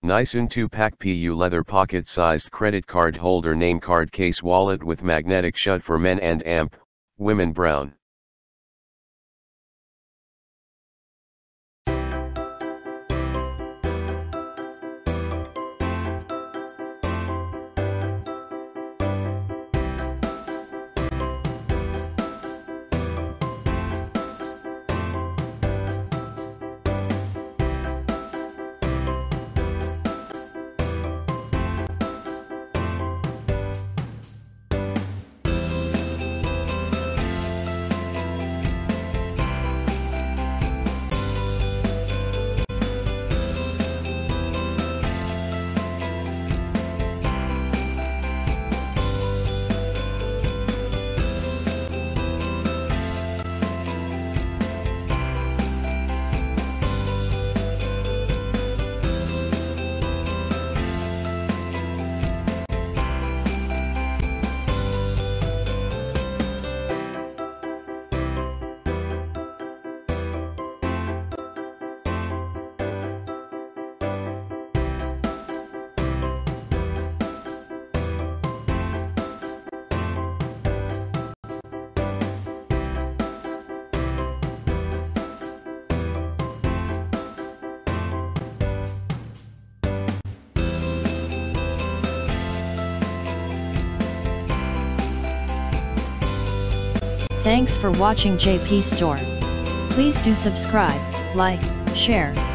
NISUN 2-pack PU leather pocket-sized credit card holder name card case wallet with magnetic shut for men and amp, women brown. Thanks for watching JP Store. Please do subscribe, like, share,